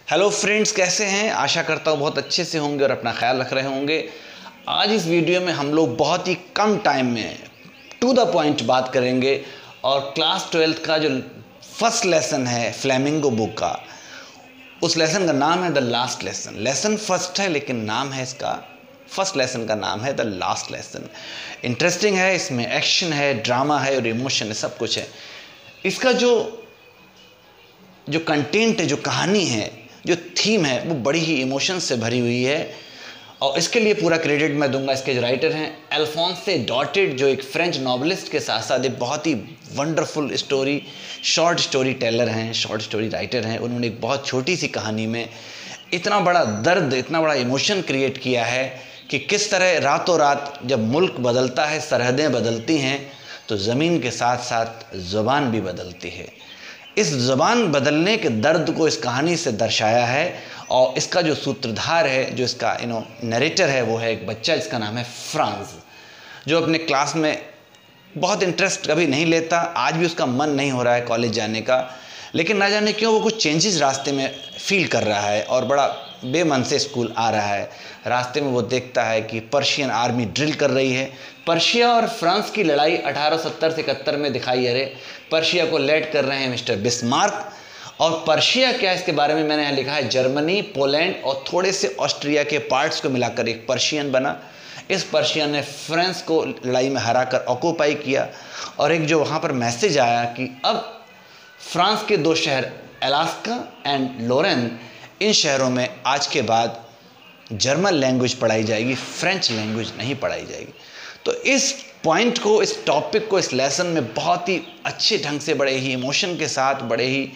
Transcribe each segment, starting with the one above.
Hello friends, कैसे हैं? आशा करता हूँ बहुत अच्छे से होंगे और अपना ख्याल रख रहे होंगे। आज इस वीडियो में हम लोग बहुत ही कम टाइम में टू द पॉइंट बात करेंगे और क्लास 12th का जो फर्स्ट लेसन है फ्लेमिंगो बुक का, उस लेसन का नाम है the last lesson. Lesson first है लेकिन नाम है इसका, फर्स्ट लेसन का नाम है द लास्ट लेसन। इंटरेस्टिंग है, इसमें एक्शन है, ड्रामा है और इमोशन है, सब कुछ है। इसका जो कंटेंट है, जो कहानी है, जो थीम है, वो बड़ी ही इमोशन से भरी हुई है और इसके लिए पूरा क्रेडिट मैं दूंगा इसके जो राइटर हैं अल्फोंसे डॉटेड, जो एक फ्रेंच नॉवलिस्ट के साथ साथ एक बहुत ही wonderful story, short story teller हैं, शॉर्ट स्टोरी राइटर हैं। उन्होंने एक बहुत छोटी सी कहानी में इतना बड़ा दर्द, इतना बड़ा इमोशन क्रिएट किया है कि किस तरह रातों रात जब मुल्क बदलता है, सरहदें बदलती हैं, तो ज़मीन के साथ साथ ज़ुबान भी बदलती है। इस ज़बान बदलने के दर्द को इस कहानी से दर्शाया है और इसका जो सूत्रधार है, जो इसका नरेटर है, वो है एक बच्चा जिसका नाम है फ्रांज, जो अपने क्लास में बहुत इंटरेस्ट कभी नहीं लेता। आज भी उसका मन नहीं हो रहा है कॉलेज जाने का, लेकिन ना जाने क्यों वो कुछ चेंजेस रास्ते में फील कर रहा है और बड़ा बेमन से स्कूल आ रहा है। रास्ते में वो देखता है कि पर्शियन आर्मी ड्रिल कर रही है। पर्शिया और फ्रांस की लड़ाई 1870 से 71 में दिखाई। अरे, पर्शिया को लेड कर रहे हैं मिस्टर बिस्मार्क। और पर्शिया क्या है, इसके बारे में मैंने यहाँ लिखा है जर्मनी, पोलैंड और थोड़े से ऑस्ट्रिया के पार्ट्स को मिलाकर एक पर्शियन बना। इस पर्शियन ने फ्रांस को लड़ाई में हराकर ऑक्यूपाई किया और एक जो वहाँ पर मैसेज आया कि अब फ्रांस के दो शहर अलास्का एंड लोरेन, इन शहरों में आज के बाद जर्मन लैंग्वेज पढ़ाई जाएगी, फ्रेंच लैंग्वेज नहीं पढ़ाई जाएगी। तो इस पॉइंट को, इस टॉपिक को इस लेसन में बहुत ही अच्छे ढंग से, बड़े ही इमोशन के साथ, बड़े ही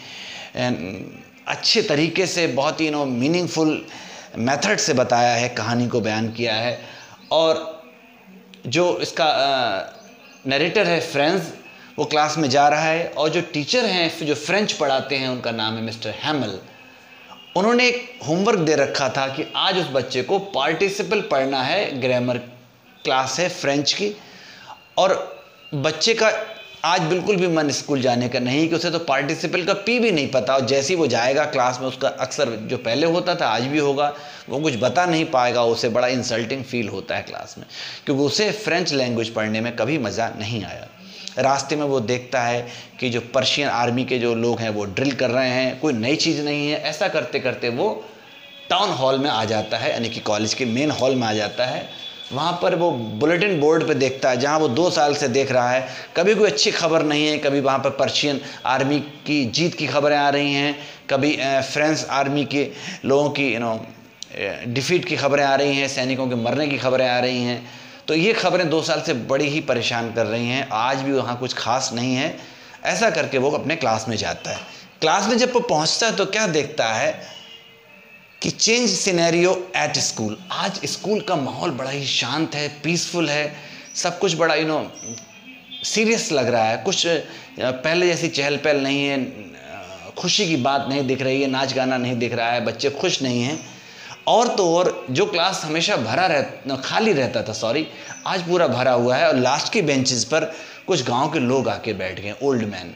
अच्छे तरीके से, बहुत ही मीनिंगफुल मेथड से बताया है, कहानी को बयान किया है। और जो इसका नरेटर है फ्रेंच, वो क्लास में जा रहा है और जो टीचर हैं जो फ्रेंच पढ़ाते हैं, उनका नाम है मिस्टर हैमल। उन्होंने एक होमवर्क दे रखा था कि आज उस बच्चे को पार्टिसिपल पढ़ना है, ग्रामर क्लास है फ्रेंच की। और बच्चे का आज बिल्कुल भी मन स्कूल जाने का नहीं, कि उसे तो पार्टिसिपल का पी भी नहीं पता। और जैसे ही वो जाएगा क्लास में, उसका अक्सर जो पहले होता था आज भी होगा, वो कुछ बता नहीं पाएगा। उसे बड़ा इंसल्टिंग फील होता है क्लास में, क्योंकि उसे फ्रेंच लैंग्वेज पढ़ने में कभी मज़ा नहीं आया। रास्ते में वो देखता है कि जो पर्शियन आर्मी के जो लोग हैं वो ड्रिल कर रहे हैं, कोई नई चीज़ नहीं है। ऐसा करते करते वो टाउन हॉल में आ जाता है, यानी कि कॉलेज के मेन हॉल में आ जाता है। वहाँ पर वो बुलेटिन बोर्ड पे देखता है, जहाँ वो 2 साल से देख रहा है, कभी कोई अच्छी खबर नहीं है। कभी वहाँ पर पर्शियन आर्मी की जीत की खबरें आ रही हैं, कभी फ्रेंच आर्मी के लोगों की डिफीट की खबरें आ रही हैं, सैनिकों के मरने की खबरें आ रही हैं। तो ये खबरें 2 साल से बड़ी ही परेशान कर रही हैं। आज भी वहाँ कुछ खास नहीं है। ऐसा करके वो अपने क्लास में जाता है। क्लास में जब वो पहुँचता है तो क्या देखता है कि चेंज सिनेरियो एट स्कूल। आज स्कूल का माहौल बड़ा ही शांत है, पीसफुल है, सब कुछ बड़ा सीरियस लग रहा है। कुछ पहले जैसी चहल पहल नहीं है, खुशी की बात नहीं दिख रही है, नाच गाना नहीं दिख रहा है, बच्चे खुश नहीं हैं। और तो और जो क्लास हमेशा खाली रहता था, आज पूरा भरा हुआ है। और लास्ट की बेंचेस पर कुछ गांव के लोग आके बैठ गए, ओल्ड मैन।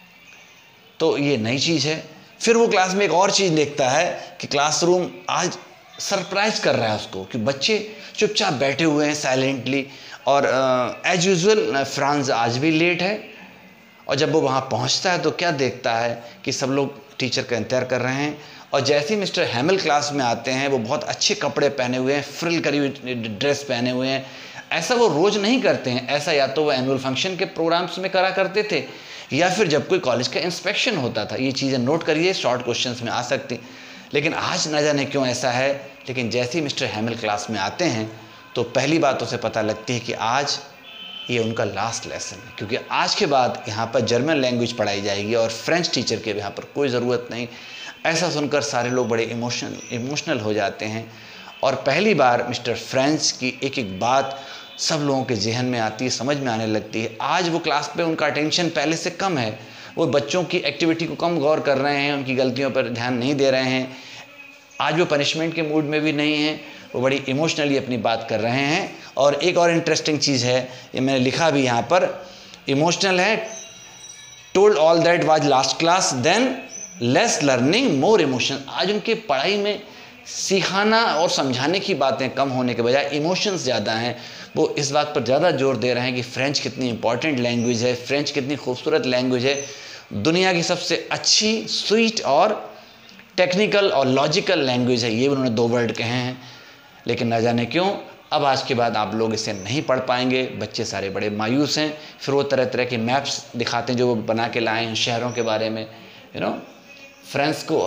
तो ये नई चीज़ है। फिर वो क्लास में एक और चीज़ देखता है कि क्लासरूम आज सरप्राइज कर रहा है उसको, कि बच्चे चुपचाप बैठे हुए हैं साइलेंटली। और एज यूजुअल फ्रांस आज भी लेट है। और जब वो वहाँ पहुँचता है तो क्या देखता है कि सब लोग टीचर का इंतज़ार कर रहे हैं। और जैसे ही मिस्टर हैमल क्लास में आते हैं, वो बहुत अच्छे कपड़े पहने हुए हैं, फ्रिल करी हुई ड्रेस पहने हुए हैं। ऐसा वो रोज़ नहीं करते हैं। ऐसा या तो वो एनुअल फंक्शन के प्रोग्राम्स में करा करते थे, या फिर जब कोई कॉलेज का इंस्पेक्शन होता था। ये चीज़ें नोट करिए, शॉर्ट क्वेश्चंस में आ सकती। लेकिन आज न जाने क्यों ऐसा है। लेकिन जैसे ही मिस्टर हैमल क्लास में आते हैं तो पहली बात उसे पता लगती है कि आज ये उनका लास्ट लेसन है, क्योंकि आज के बाद यहाँ पर जर्मन लैंग्वेज पढ़ाई जाएगी और फ्रेंच टीचर के यहाँ पर कोई ज़रूरत नहीं। ऐसा सुनकर सारे लोग बड़े इमोशनल हो जाते हैं। और पहली बार मिस्टर फ्रेंच की एक एक बात सब लोगों के जहन में आती है, समझ में आने लगती है। आज वो क्लास पे उनका अटेंशन पहले से कम है। वो बच्चों की एक्टिविटी को कम गौर कर रहे हैं, उनकी गलतियों पर ध्यान नहीं दे रहे हैं। आज वो पनिशमेंट के मूड में भी नहीं हैं, वो बड़ी इमोशनली अपनी बात कर रहे हैं। और एक और इंटरेस्टिंग चीज़ है, ये मैंने लिखा भी यहाँ पर, इमोशनल है। Told all that was last class then less learning more emotion. आज उनके पढ़ाई में सिखाना और समझाने की बातें कम होने के बजाय इमोशंस ज़्यादा हैं। वो इस बात पर ज़्यादा जोर दे रहे हैं कि फ़्रेंच कितनी इंपॉर्टेंट लैंग्वेज है, फ़्रेंच कितनी खूबसूरत लैंग्वेज है, दुनिया की सबसे अच्छी, स्वीट और टेक्निकल और लॉजिकल लैंग्वेज है। ये उन्होंने 2 वर्ड कहे हैं। लेकिन न जाने क्यों अब आज के बाद आप लोग इसे नहीं पढ़ पाएंगे। बच्चे सारे बड़े मायूस हैं। फिर वो तरह तरह के मैप्स दिखाते हैं जो वो बना के लाए हैं शहरों के बारे में, फ्रांस को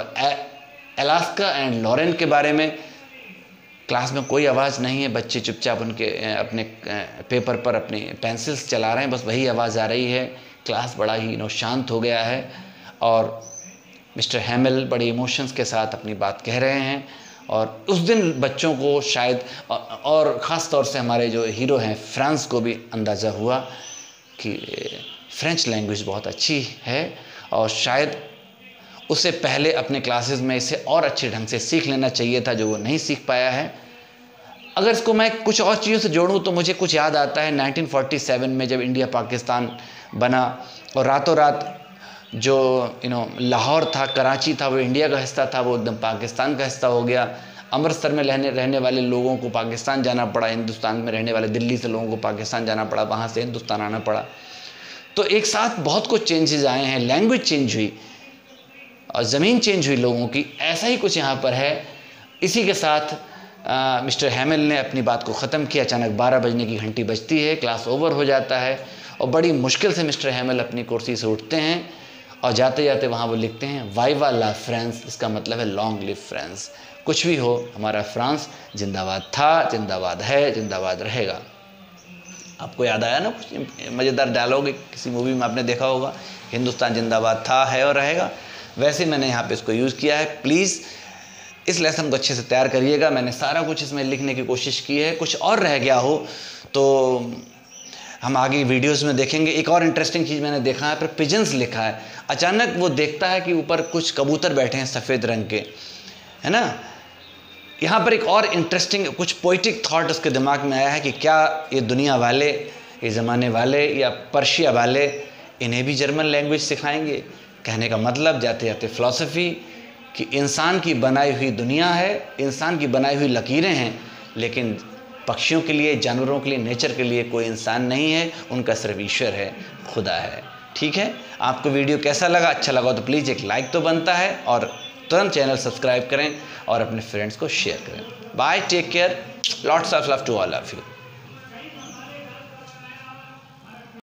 अलास्का एंड लॉरेन के बारे में। क्लास में कोई आवाज़ नहीं है, बच्चे चुपचाप उनके अपने पेपर पर अपनी पेंसिल्स चला रहे हैं, बस वही आवाज़ आ रही है। क्लास बड़ा ही शांत हो गया है और मिस्टर हैमिल बड़े इमोशंस के साथ अपनी बात कह रहे हैं। और उस दिन बच्चों को शायद और ख़ास तौर से हमारे जो हीरो हैं फ्रांस को भी अंदाज़ा हुआ कि फ़्रेंच लैंग्वेज बहुत अच्छी है और शायद उससे पहले अपने क्लासेस में इसे और अच्छे ढंग से सीख लेना चाहिए था, जो वो नहीं सीख पाया है। अगर इसको मैं कुछ और चीज़ों से जोड़ूं तो मुझे कुछ याद आता है 1947 में जब इंडिया पाकिस्तान बना और रातों रात जो लाहौर था, कराची था, वो इंडिया का हिस्सा था, वो एकदम पाकिस्तान का हिस्सा हो गया। अमृतसर में रहने वाले लोगों को पाकिस्तान जाना पड़ा, हिंदुस्तान में रहने वाले दिल्ली से लोगों को पाकिस्तान जाना पड़ा, वहाँ से हिंदुस्तान आना पड़ा। तो एक साथ बहुत कुछ चेंजेस आए हैं, लैंग्वेज चेंज हुई और ज़मीन चेंज हुई लोगों की। ऐसा ही कुछ यहाँ पर है। इसी के साथ मिस्टर हैमिल ने अपनी बात को ख़त्म किया। अचानक 12 बजने की घंटी बजती है, क्लास ओवर हो जाता है और बड़ी मुश्किल से मिस्टर हैमिल अपनी कुर्सी से उठते हैं और जाते जाते वहाँ वो लिखते हैं वाइवा ला फ्रांस। इसका मतलब है लॉन्ग लिव फ्रांस। कुछ भी हो, हमारा फ्रांस जिंदाबाद था, जिंदाबाद है, जिंदाबाद रहेगा। आपको याद आया ना कुछ मज़ेदार डायलॉग किसी मूवी में आपने देखा होगा, हिंदुस्तान जिंदाबाद था, है और रहेगा। वैसे मैंने यहाँ पे इसको यूज़ किया है। प्लीज़ इस लेसन को अच्छे से तैयार करिएगा। मैंने सारा कुछ इसमें लिखने की कोशिश की है। कुछ और रह गया हो तो हम आगे वीडियोस में देखेंगे। एक और इंटरेस्टिंग चीज़ मैंने देखा है, पर पिजन्स लिखा है। अचानक वो देखता है कि ऊपर कुछ कबूतर बैठे हैं सफ़ेद रंग के, है ना। यहाँ पर एक और इंटरेस्टिंग कुछ पोइटिक थॉट उसके दिमाग में आया है कि क्या ये दुनिया वाले, ये ज़माने वाले या पर्शिया वाले इन्हें भी जर्मन लैंग्वेज सिखाएंगे। कहने का मतलब जाते जाते फ़िलासफ़ी कि इंसान की बनाई हुई दुनिया है, इंसान की बनाई हुई लकीरें हैं, लेकिन पक्षियों के लिए, जानवरों के लिए, नेचर के लिए कोई इंसान नहीं है, उनका सिर्फ ईश्वर है, खुदा है। ठीक है, आपको वीडियो कैसा लगा? अच्छा लगा तो प्लीज़ एक लाइक तो बनता है और तुरंत चैनल सब्सक्राइब करें और अपने फ्रेंड्स को शेयर करें। Bye, take care, lots of love to all of you.